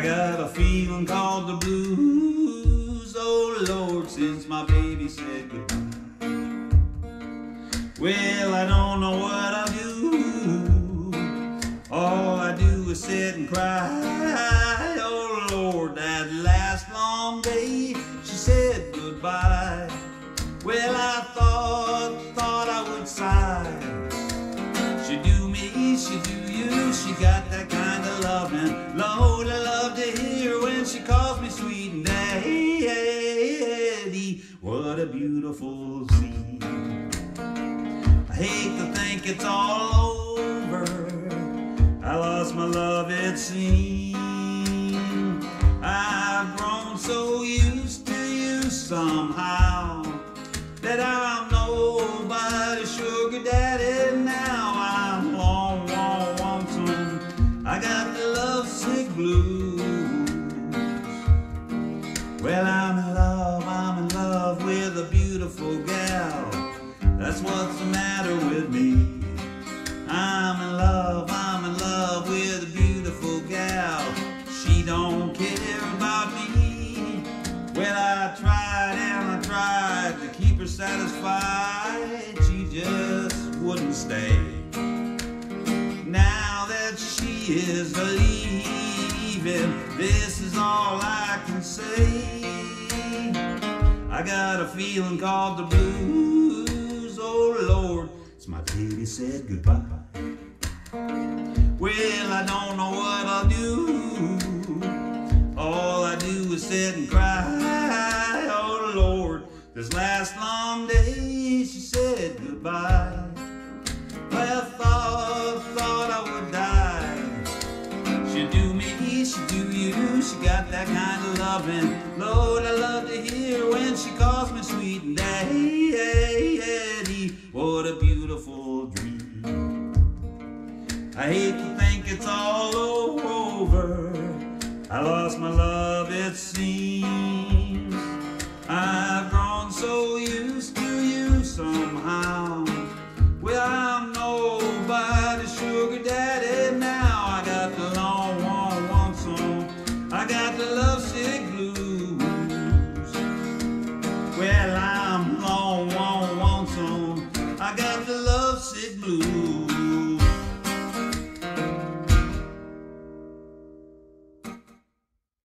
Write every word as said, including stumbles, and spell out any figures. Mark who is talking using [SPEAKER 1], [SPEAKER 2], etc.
[SPEAKER 1] got a feeling called the blues, oh Lord, since my baby said goodbye. Well, I don't know what I'll do. All I do is sit and cry. Oh Lord, that last long day she said goodbye. Well, I thought, thought I would sigh. She do me, she do you, she got that kind of loving. Lord, I love to hear when she calls me sweet and daddy. What a beautiful scene. I hate to think it's all over. I lost my love, it seems. I've grown so used to you somehow that I'm nobody's sugar daddy now. I'm long, long, lonesome. I got the lovesick blues. Well, I'm in love, I'm in love with a beautiful gal. That's what's the matter with me. I'm in love, I'm in love with a beautiful gal. She don't care about me. Well, I tried and I tried to keep her satisfied. She just wouldn't stay. Now that she is leaving, this is all I can say. I got a feeling called the blues, oh Lord, it's my baby said goodbye. Well, I don't know what I'll do. All I do is sit and cry. Oh Lord, this last long day she said goodbye. Well, thought, thought I would die. She do me, she do you, she got that kind of loving. Lord, I love to hear when she calls me sweet and daddy. What a beautiful dream. I hate to think it's all over. I lost my love.